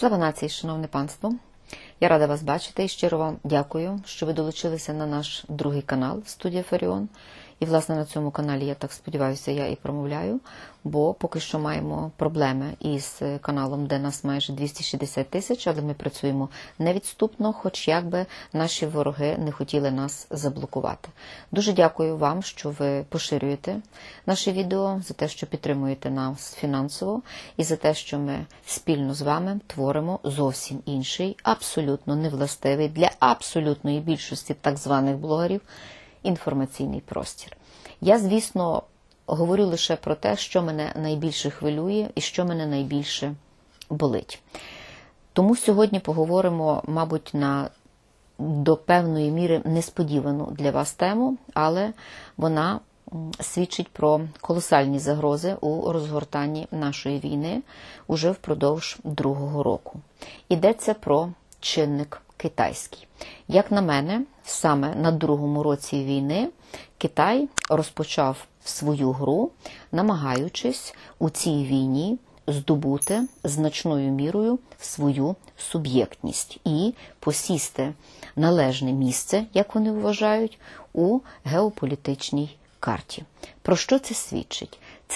Слава нації, шановне панство! Я рада вас бачити і щиро вам дякую, що ви долучилися на наш другий канал «Студія Фаріон». І, власне, на цьому каналі, я так сподіваюся, я і промовляю, бо поки що маємо проблеми із каналом, де нас майже 260 тисяч, але ми працюємо невідступно, хоч як би наші вороги не хотіли нас заблокувати. Дуже дякую вам, що ви поширюєте наші відео, за те, що підтримуєте нас фінансово, і за те, що ми спільно з вами творимо зовсім інший, абсолютно невластивий для абсолютної більшості так званих блогерів інформаційний простір. Я, звісно, говорю лише про те, що мене найбільше хвилює і що мене найбільше болить. Тому сьогодні поговоримо, мабуть, до певної міри несподівану для вас тему, але вона свідчить про колосальні загрози у розгортанні нашої війни уже впродовж другого року. Йдеться про чинник китайський. Як на мене, саме на другому році війни Китай розпочав свою гру, намагаючись у цій війні здобути значною мірою свою суб'єктність і посісти належне місце, як вони вважають, у геополітичній карті. Про що це свідчить?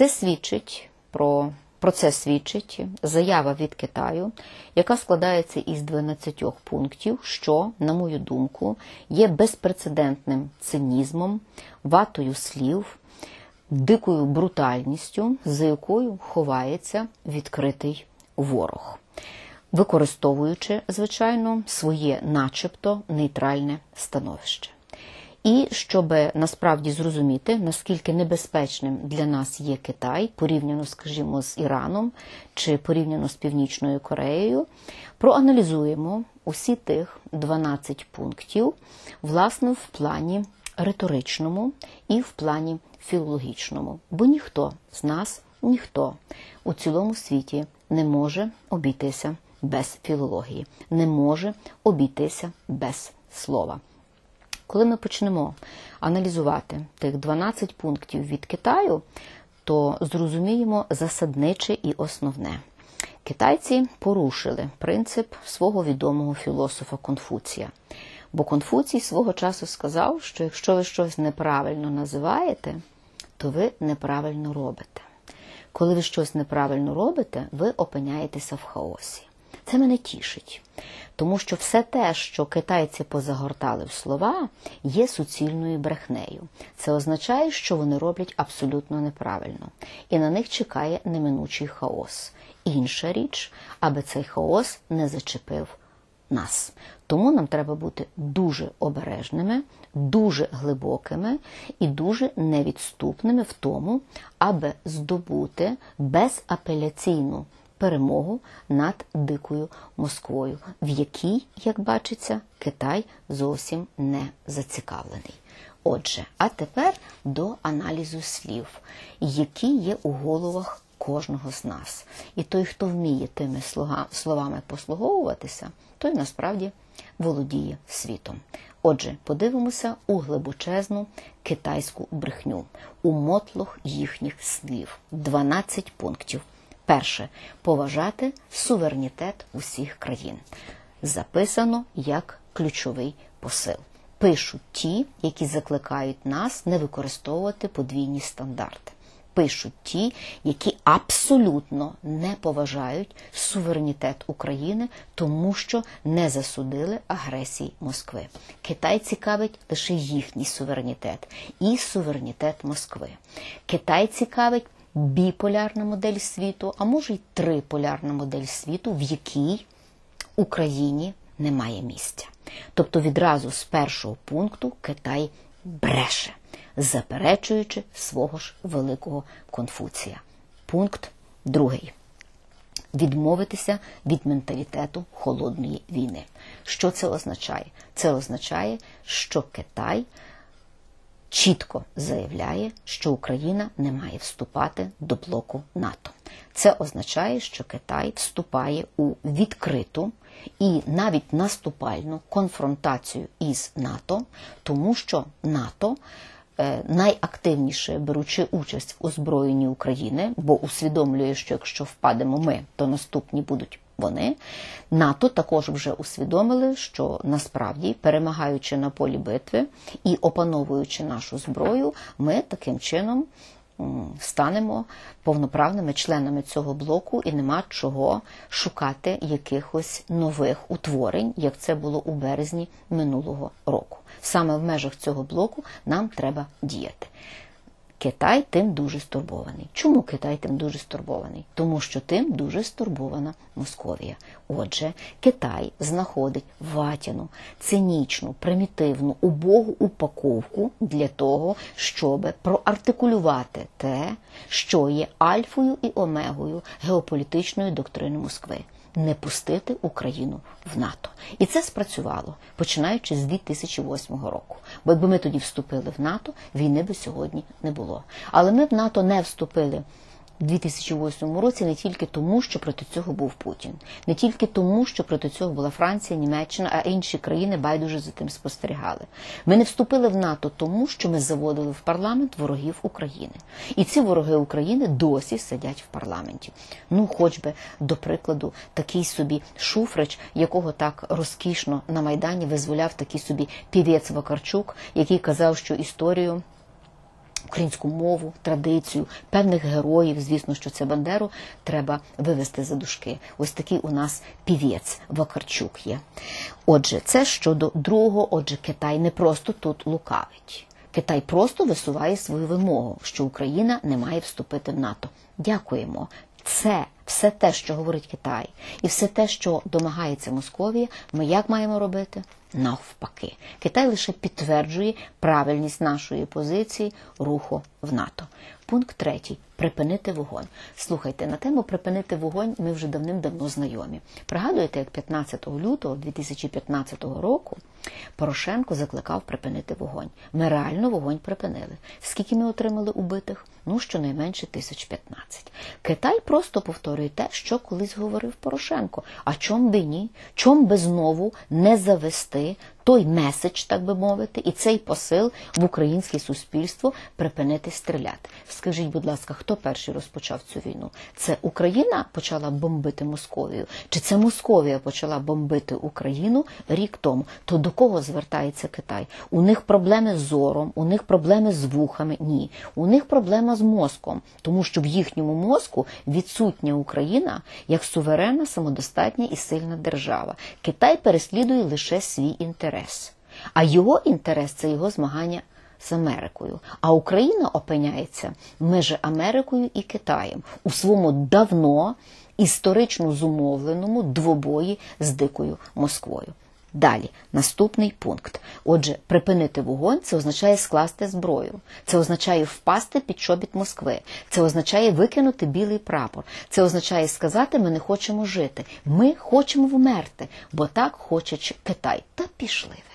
Про це свідчить заява від Китаю, яка складається із 12 пунктів, що, на мою думку, є безпрецедентним цинізмом, ватою слів, дикою брутальністю, за якою ховається відкритий ворог, використовуючи, звичайно, своє начебто нейтральне становище. І щоб насправді зрозуміти, наскільки небезпечним для нас є Китай, порівняно, скажімо, з Іраном чи порівняно з Північною Кореєю, проаналізуємо усі тих 12 пунктів, власне, в плані риторичному і в плані філологічному. Бо ніхто з нас, ніхто у цілому світі не може обійтися без філології, не може обійтися без слова. Коли ми почнемо аналізувати тих 12 пунктів від Китаю, то зрозуміємо засадниче і основне. Китайці порушили принцип свого відомого філософа Конфуція. Бо Конфуцій свого часу сказав, що якщо ви щось неправильно називаєте, то ви неправильно робите. Коли ви щось неправильно робите, ви опиняєтеся в хаосі. Це мене тішить, тому що все те, що китайці позагортали в слова, є суцільною брехнею. Це означає, що вони роблять абсолютно неправильно, і на них чекає неминучий хаос. Інша річ, аби цей хаос не зачепив нас. Тому нам треба бути дуже обережними, дуже глибокими і дуже невідступними в тому, аби здобути безапеляційну перемогу над дикою Москвою, в якій, як бачиться, Китай зовсім не зацікавлений. Отже, а тепер до аналізу слів, які є у головах кожного з нас. І той, хто вміє тими словами послуговуватися, той насправді володіє світом. Отже, подивимося у глибочезну китайську брехню, у мотлох їхніх слів. 12 пунктів. Перше. Поважати суверенітет усіх країн. Записано як ключовий посил. Пишуть ті, які закликають нас не використовувати подвійні стандарти. Пишуть ті, які абсолютно не поважають суверенітет України, тому що не засудили агресії Москви. Китай цікавить лише їхній суверенітет і суверенітет Москви. Китай цікавить біполярна модель світу, а може й триполярна модель світу, в якій Україні немає місця. Тобто відразу з першого пункту Китай бреше, заперечуючи свого ж великого Конфуція. Пункт другий. Відмовитися від менталітету холодної війни. Що це означає? Це означає, що Китай чітко заявляє, що Україна не має вступати до блоку НАТО. Це означає, що Китай вступає у відкриту і навіть наступальну конфронтацію із НАТО, тому що НАТО найактивніше беручи участь в озброєнні України, бо усвідомлює, що якщо впадемо ми, то наступні будуть вони, НАТО також вже усвідомили, що насправді, перемагаючи на полі битви і опановуючи нашу зброю, ми таким чином станемо повноправними членами цього блоку і нема чого шукати якихось нових утворень, як це було у березні минулого року. Саме в межах цього блоку нам треба діяти. Китай тим дуже стурбований. Чому Китай тим дуже стурбований? Тому що тим дуже стурбована Московія. Отже, Китай знаходить ватяну, цинічну, примітивну, убогу упаковку для того, щоб проартикулювати те, що є альфою і омегою геополітичної доктрини Москви. Не пустити Україну в НАТО. І це спрацювало, починаючи з 2008 року. Бо якби ми тоді вступили в НАТО, війни би сьогодні не було. Але ми в НАТО не вступили в 2008 році не тільки тому, що проти цього був Путін. Не тільки тому, що проти цього була Франція, Німеччина, а інші країни байдуже за тим спостерігали. Ми не вступили в НАТО тому, що ми заводили в парламент ворогів України. І ці вороги України досі сидять в парламенті. Ну, хоч би, до прикладу, такий собі Шуфрич, якого так розкішно на Майдані визволяв такий собі півець Вакарчук, який казав, що історію, українську мову, традицію, певних героїв, звісно, що це Бандеру, треба вивести за дужки. Ось такий у нас півець Вакарчук є. Отже, це щодо другого. Отже, Китай не просто тут лукавить. Китай просто висуває свою вимогу, що Україна не має вступити в НАТО. Дякуємо. Це все те, що говорить Китай, і все те, що домагається Московія, ми як маємо робити? Навпаки. Китай лише підтверджує правильність нашої позиції руху в НАТО. Пункт 3. Припинити вогонь. Слухайте, на тему «припинити вогонь» ми вже давним-давно знайомі. Пригадуєте, як 15 лютого 2015 року Порошенко закликав припинити вогонь. Ми реально вогонь припинили. Скільки ми отримали убитих? Ну, щонайменше 1015. Китай просто повторює те, що колись говорив Порошенко. А чом би ні? Чом би знову не завести той меседж, так би мовити, і цей посил в українське суспільство припинити стріляти. Скажіть, будь ласка, хто перший розпочав цю війну? Це Україна почала бомбити Московію? Чи це Московія почала бомбити Україну рік тому? То до кого звертається Китай? У них проблеми з зором, у них проблеми з вухами? Ні. У них проблема з мозком, тому що в їхньому мозку відсутня Україна як суверенна, самодостатня і сильна держава. Китай переслідує лише свій інтерес. А його інтерес – це його змагання з Америкою. А Україна опиняється між Америкою і Китаєм у своєму давно історично зумовленому двобої з дикою Москвою. Далі, наступний пункт. Отже, припинити вогонь – це означає скласти зброю. Це означає впасти під чобіт Москви. Це означає викинути білий прапор. Це означає сказати, ми не хочемо жити. Ми хочемо вмерти, бо так хоче Китай. Та пішли ви.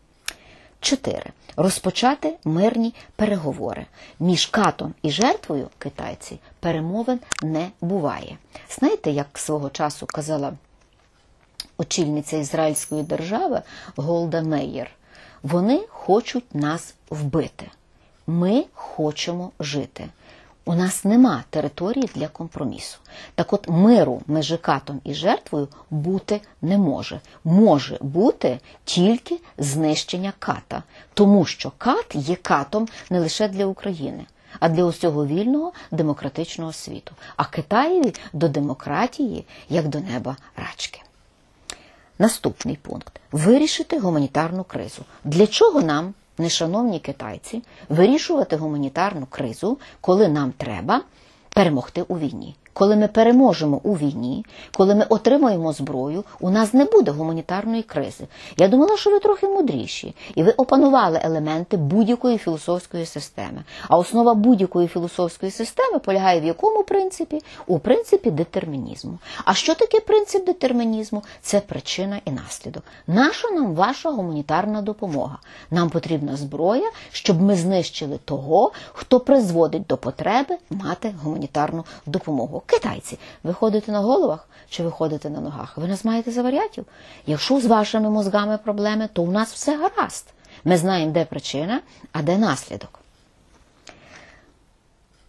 4. Розпочати мирні переговори. Між катом і жертвою, китайці, перемовин не буває. Знаєте, як свого часу казала очільниця ізраїльської держави Голда Меїр, вони хочуть нас вбити. Ми хочемо жити. У нас нема території для компромісу. Так от миру між катом і жертвою бути не може. Може бути тільки знищення ката. Тому що кат є катом не лише для України, а для усього вільного демократичного світу. А Китаєві до демократії, як до неба рачки. Наступний пункт. Вирішити гуманітарну кризу. Для чого нам, нешановні китайці, вирішувати гуманітарну кризу, коли нам треба перемогти у війні? Коли ми переможемо у війні, коли ми отримаємо зброю, у нас не буде гуманітарної кризи. Я думала, що ви трохи мудріші, і ви опанували елементи будь-якої філософської системи. А основа будь-якої філософської системи полягає в якому принципі? У принципі детермінізму. А що таке принцип детермінізму? Це причина і наслідок. Наша нам ваша гуманітарна допомога? Нам потрібна зброя, щоб ми знищили того, хто призводить до потреби мати гуманітарну допомогу. Китайці, ви ходите на головах чи ви ходите на ногах? Ви нас маєте за варіатів? Якщо з вашими мозгами проблеми, то у нас все гаразд. Ми знаємо, де причина, а де наслідок.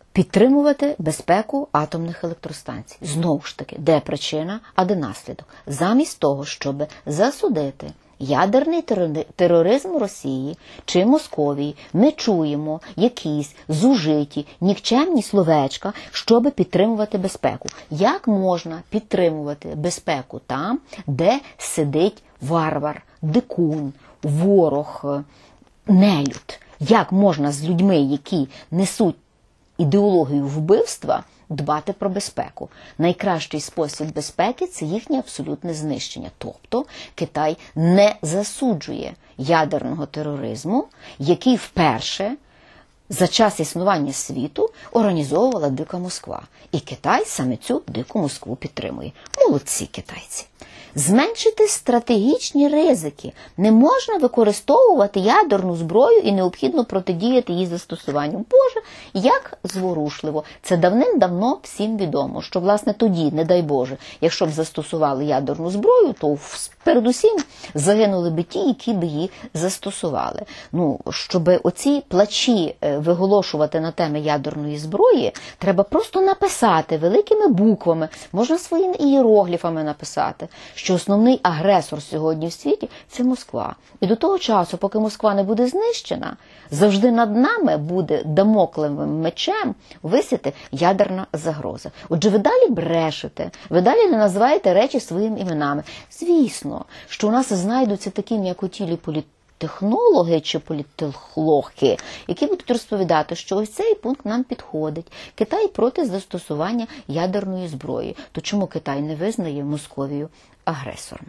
підтримувати безпеку атомних електростанцій. Знову ж таки, де причина, а де наслідок? Замість того, щоб засудити ядерний тероризм Росії чи Московії, ми чуємо якісь зужиті, нікчемні словечка, щоб підтримувати безпеку. Як можна підтримувати безпеку там, де сидить варвар, дикун, ворог, нелюд? Як можна з людьми, які несуть ідеологію вбивства, дбати про безпеку? Найкращий спосіб безпеки – це їхнє абсолютне знищення. Тобто Китай не засуджує ядерного тероризму, який вперше за час існування світу організовувала Дика Москва. І Китай саме цю Дику Москву підтримує. Молодці китайці. Зменшити стратегічні ризики. Не можна використовувати ядерну зброю і необхідно протидіяти її застосуванню. Боже, як зворушливо. Це давним-давно всім відомо, що, власне, тоді, не дай Боже, якщо б застосували ядерну зброю, то передусім загинули би ті, які б її застосували. Щоб оці плачі виголошувати на теми ядерної зброї, треба просто написати великими буквами, можна своїми ієрогліфами написати, що основний агресор сьогодні в світі – це Москва. І до того часу, поки Москва не буде знищена, завжди над нами буде дамоклевим мечем висіти ядерна загроза. Отже, ви далі брешете, ви далі не називаєте речі своїми іменами. Звісно, що у нас знайдуться такі м'якотілі політтехнологи чи політтехлохи, які будуть розповідати, що ось цей пункт нам підходить. Китай проти застосування ядерної зброї. То чому Китай не визнає Московію агресором?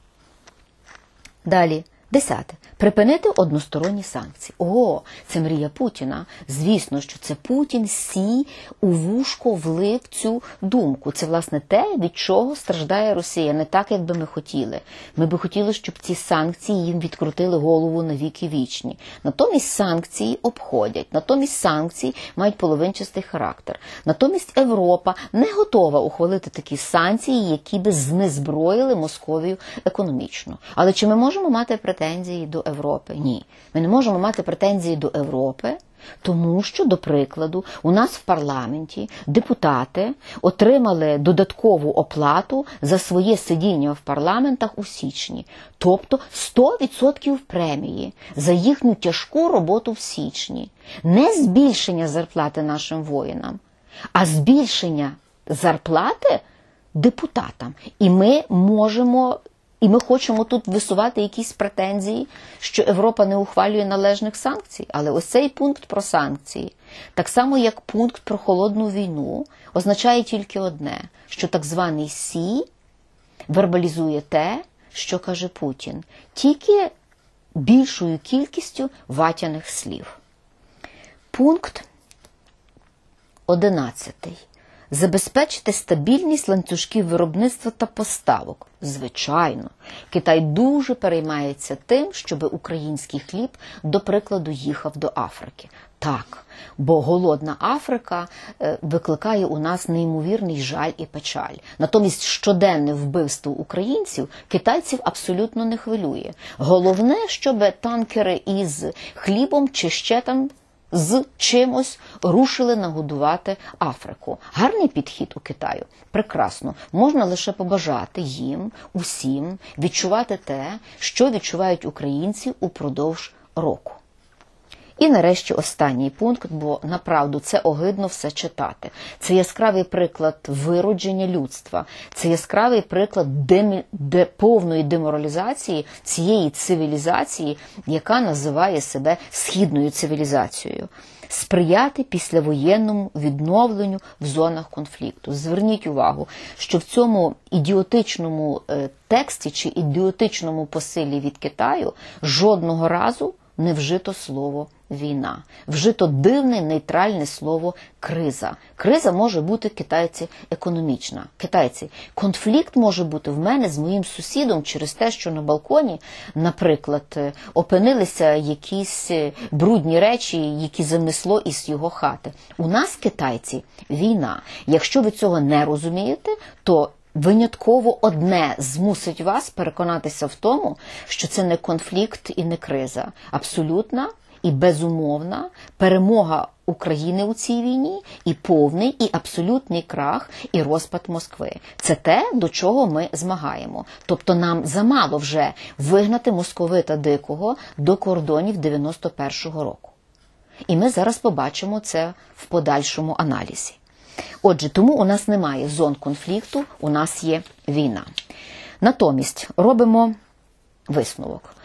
Далі. 10. Припинити односторонні санкції. Це мрія Путіна. Звісно, що це Путін у вушко влив цю думку. Це, власне, те, від чого страждає Росія. Не так, як би ми хотіли. Ми би хотіли, щоб ці санкції їм відкрутили голову на віки вічні. Натомість санкції обходять. Натомість санкції мають половинчастий характер. Натомість Європа не готова ухвалити такі санкції, які би знезброїли Московію економічно. Але чи ми можемо мати претензії до Європи? Ні. Ми не можемо мати претензії до Європи, тому що, до прикладу, у нас в парламенті депутати отримали додаткову оплату за своє сидіння в парламентах у січні. Тобто 100% премії за їхню тяжку роботу в січні. Не збільшення зарплати нашим воїнам, а збільшення зарплати депутатам. І ми хочемо тут висувати якісь претензії, що Європа не ухвалює належних санкцій. Але ось цей пункт про санкції, так само як пункт про холодну війну, означає тільки одне, що так званий Сі вербалізує те, що каже Путін, тільки більшою кількістю ватяних слів. Пункт 11. Забезпечити стабільність ланцюжків виробництва та поставок. Звичайно, Китай дуже переймається тим, щоб український хліб, до прикладу, їхав до Африки. Так, бо голодна Африка викликає у нас неймовірний жаль і печаль. Натомість щоденне вбивство українців китайців абсолютно не хвилює. Головне, щоб танкери із хлібом чи ще там з чимось рушили нагодувати Африку. Гарний підхід у Китаю. Прекрасно. Можна лише побажати їм, усім, відчувати те, що відчувають українці упродовж року. І нарешті останній пункт, бо направду це огидно все читати. Це яскравий приклад виродження людства. Це яскравий приклад повної деморалізації цієї цивілізації, яка називає себе східною цивілізацією. Сприяти післявоєнному відновленню в зонах конфлікту. Зверніть увагу, що в цьому ідіотичному тексті чи ідіотичному посилі від Китаю жодного разу не вжито слово «війна». Вжито дивне нейтральне слово «криза». Криза може бути, китайці, економічна. Китайці, конфлікт може бути в мене з моїм сусідом через те, що на балконі, наприклад, опинилися якісь брудні речі, які занесло із його хати. У нас, китайці, війна. Якщо ви цього не розумієте, то винятково одне змусить вас переконатися в тому, що це не конфлікт і не криза. Абсолютна і безумовна перемога України у цій війні, і повний, і абсолютний крах, і розпад Москви. Це те, до чого ми змагаємо. Тобто нам замало вже вигнати московита дикого до кордонів 91-го року. І ми зараз побачимо це в подальшому аналізі. Отже, тому у нас немає зон конфлікту, у нас є війна. Натомість робимо висновок.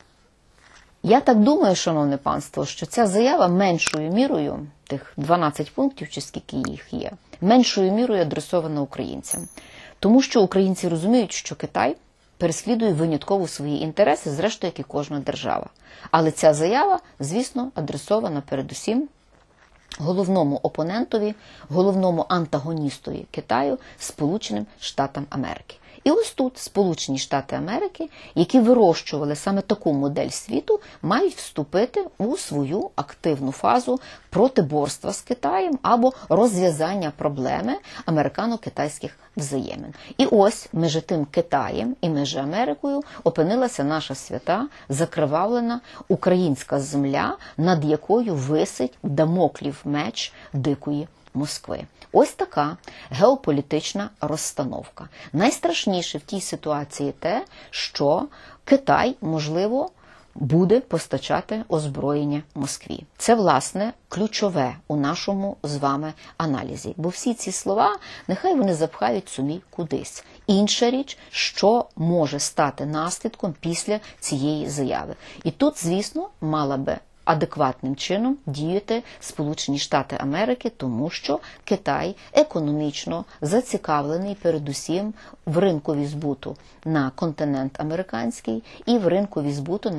Я так думаю, шановне панство, що ця заява меншою мірою, тих 12 пунктів, чи скільки їх є, меншою мірою адресована українцям. Тому що українці розуміють, що Китай переслідує винятково свої інтереси, зрештою, як і кожна держава. Але ця заява, звісно, адресована передусім головному опонентові, головному антагоністові Китаю – Сполученим Штатам Америки. І ось тут Сполучені Штати Америки, які вирощували саме таку модель світу, мають вступити у свою активну фазу протиборства з Китаєм або розв'язання проблеми американо-китайських взаємин. І ось між тим Китаєм і між Америкою опинилася наша свята, закривавлена українська земля, над якою висить дамоклів меч дикої Москви. Ось така геополітична розстановка. Найстрашніше в тій ситуації те, що Китай, можливо, буде постачати озброєння Москві. Це, власне, ключове у нашому з вами аналізі. Бо всі ці слова, нехай вони запхають собі кудись. Інша річ, що може стати наслідком після цієї заяви. І тут, звісно, мала би адекватним чином діяти Сполучені Штати Америки, тому що Китай економічно зацікавлений передусім в ринкові збуту на континент американський і в ринкові збуту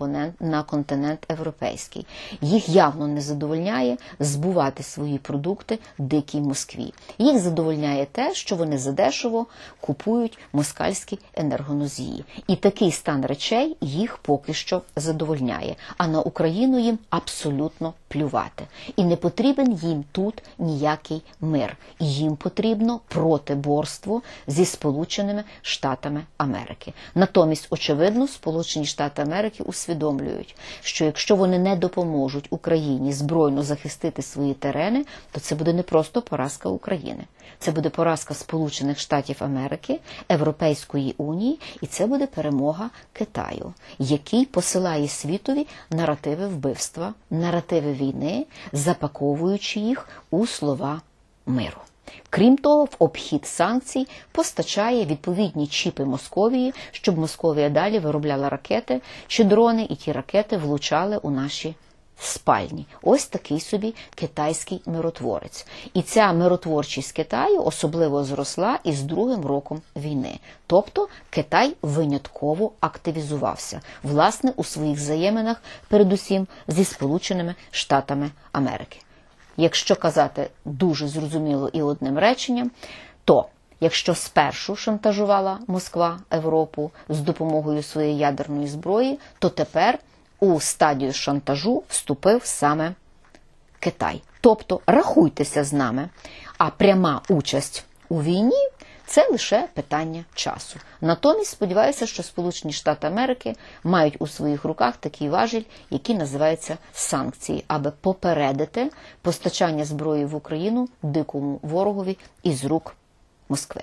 на континент європейський. Їх явно не задовольняє збувати свої продукти дикій Москві. Їх задовольняє те, що вони задешево купують москальські енергоносії. І такий стан речей їх поки що задовольняє. А на Україну їм абсолютно плювати. І не потрібен їм тут ніякий мир. Їм потрібно протиборство зі Сполученими Штатами Америки. Натомість, очевидно, Сполучені Штати Америки усвідомлюють, що якщо вони не допоможуть Україні збройно захистити свої терени, то це буде не просто поразка України. Це буде поразка Сполучених Штатів Америки, Європейської Унії, і це буде перемога Китаю, який посилає світові наративи вбивства, наративи війни, запаковуючи їх у слова миру. Крім того, в обхід санкцій постачає відповідні чіпи Московії, щоб Московія далі виробляла ракети чи дрони, і ті ракети влучали у наші спальні. Ось такий собі китайський миротворець. І ця миротворчість Китаю особливо зросла із другим роком війни. Тобто Китай винятково активізувався, власне, у своїх взаєминах, передусім зі Сполученими Штатами Америки. Якщо казати дуже зрозуміло і одним реченням, то якщо спершу шантажувала Москва Європу з допомогою своєї ядерної зброї, то тепер у стадію шантажу вступив саме Китай. Тобто рахуйтеся з нами, а пряма участь у війні – це лише питання часу. Натомість, сподіваюся, що Сполучені Штати Америки мають у своїх руках такий важіль, який називається санкції, аби попередити постачання зброї в Україну дикому ворогові із рук Москви.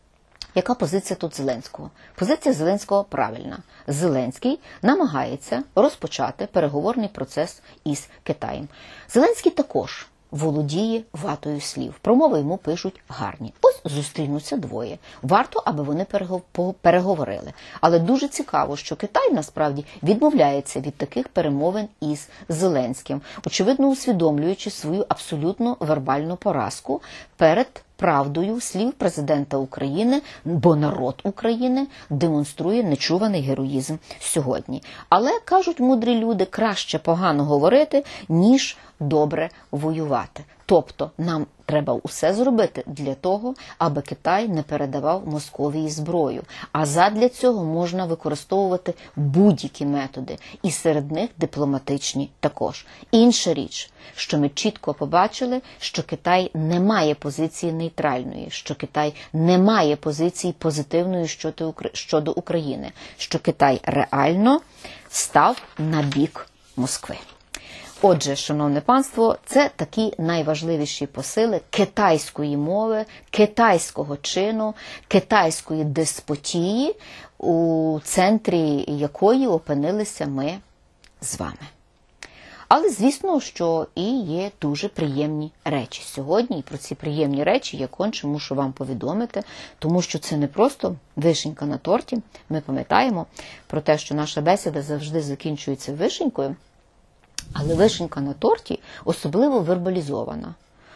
Яка позиція тут Зеленського? Позиція Зеленського правильна. Зеленський намагається розпочати переговорний процес із Китаєм. Зеленський також володіє ватою слів. Промови йому пишуть гарні. Ось зустрінуться двоє. Варто, аби вони переговорили. Але дуже цікаво, що Китай, насправді, відмовляється від таких перемовин із Зеленським, очевидно усвідомлюючи свою абсолютно вербальну поразку перед правдою слів президента України, бо народ України демонструє нечуваний героїзм сьогодні. Але, кажуть мудрі люди, краще погано говорити, ніж добре воювати. Тобто нам треба усе зробити для того, аби Китай не передавав Московії зброю. А задля цього можна використовувати будь-які методи, і серед них дипломатичні також. Інша річ, що ми чітко побачили, що Китай не має позиції нейтральної, що Китай не має позиції позитивної щодо України, що Китай реально став на бік Москви. Отже, шановне панство, це такі найважливіші посили китайської мови, китайського чину, китайської деспотії, у центрі якої опинилися ми з вами. Але, звісно, що і є дуже приємні речі сьогодні. І про ці приємні речі я конче мушу вам повідомити, тому що це не просто вишенька на торті. Ми пам'ятаємо про те, що наша бесіда завжди закінчується вишенькою, але вишенька на торті особливо вербалізована.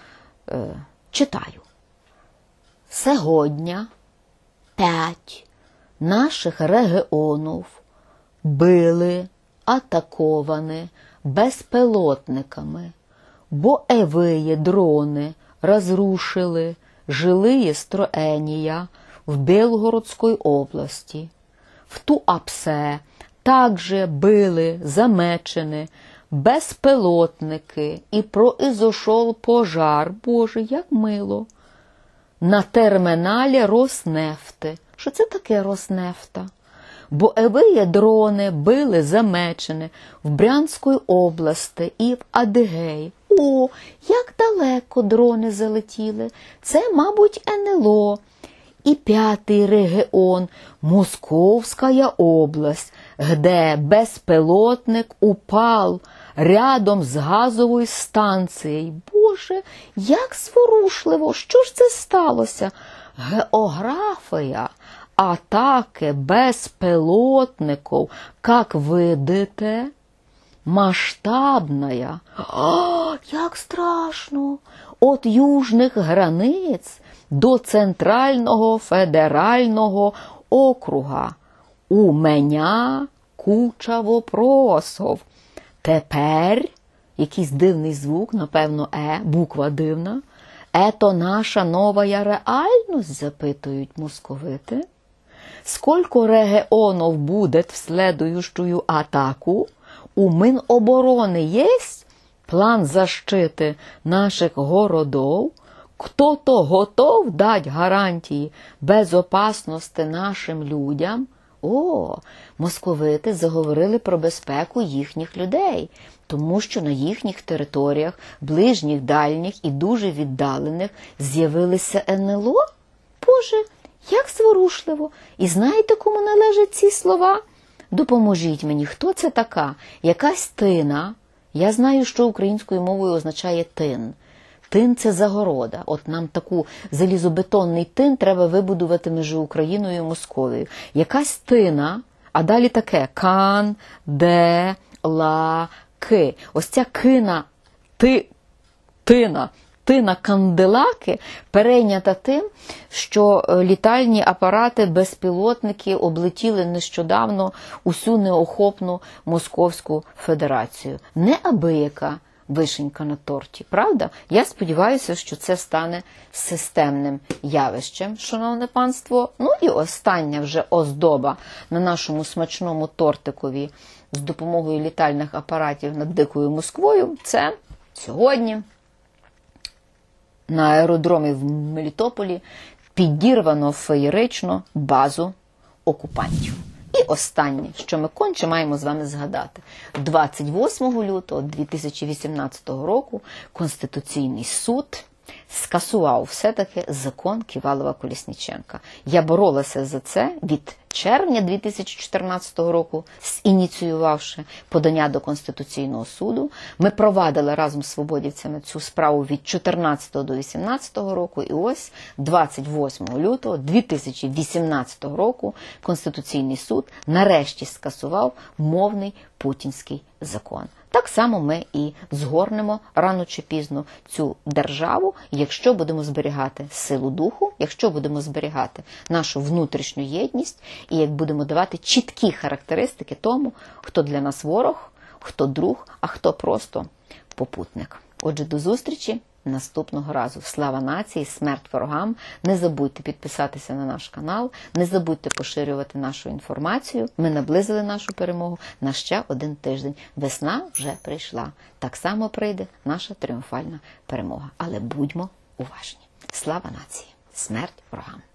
Читаю. Сьогодні 5 наших регіонів були атаковані безпілотниками, бойові дрони разрушили жилые строения в Белгородской области. В Туапсе также были замечены безпілотники і произошел пожар, Боже, як мило, на терміналі Роснефти. Що це таке Роснефта? Бойові дрони були замечені в Брянській області і в Адигеї. О, як далеко дрони залетіли. Це, мабуть, НЛО. І 5-й регіон – Московська область, де безпілотник упав рядом з газовою станцією. Боже, як зворушливо! Що ж це сталося? Географія атаки безпілотників, як видите, масштабная. О, як страшно! От южних границь до Центрального федерального округа. У мене куча вопросов. Тепер, якийсь дивний звук, напевно, буква дивна. Ето наша новая реальність, запитують московити. Сколько регіонів буде в следующую атаку? У Міноборони є план защити наших городов? Хто-то готов дати гарантії безопасності нашим людям? О, московити заговорили про безпеку їхніх людей, тому що на їхніх територіях, ближніх, дальніх і дуже віддалених, з'явилися НЛО? Боже, як зворушливо! І знаєте, кому належать ці слова? Допоможіть мені, хто це така? Якась тина. Я знаю, що українською мовою означає тин. Тин – це загорода. От нам таку залізобетонний тин треба вибудувати між Україною і Московією. Якась тина, а далі таке кан, де, ла, ки. Ось ця кина, тина канделаки перейнята тим, що літальні апарати, безпілотники облетіли нещодавно усю неохопну Московську Федерацію. Неабияка вишенька на торті, правда? Я сподіваюся, що це стане системним явищем, шановне панство. Ну і остання вже оздоба на нашому смачному тортикові з допомогою літальних апаратів над Дикою Москвою – це сьогодні на аеродромі в Мелітополі підірвано феєрично базу окупантів. І останнє, що ми конче маємо з вами згадати. 28 лютого 2018 року Конституційний суд скасував все-таки закон Ківалова-Колесніченка. Я боролася за це від червня 2014 року, ініціювавши подання до Конституційного суду. Ми провадили разом з свободівцями цю справу від 14 до 18 року. І ось 28 лютого 2018 року Конституційний суд нарешті скасував мовний путінський закон. Так само ми і згорнемо рано чи пізно цю державу, якщо будемо зберігати силу духу, якщо будемо зберігати нашу внутрішню єдність і як будемо давати чіткі характеристики тому, хто для нас ворог, хто друг, а хто просто попутник. Отже, до зустрічі наступного разу. Слава нації, смерть ворогам. Не забудьте підписатися на наш канал, не забудьте поширювати нашу інформацію. Ми наблизили нашу перемогу на ще один тиждень. Весна вже прийшла. Так само прийде наша тріумфальна перемога. Але будьмо уважні. Слава нації, смерть ворогам.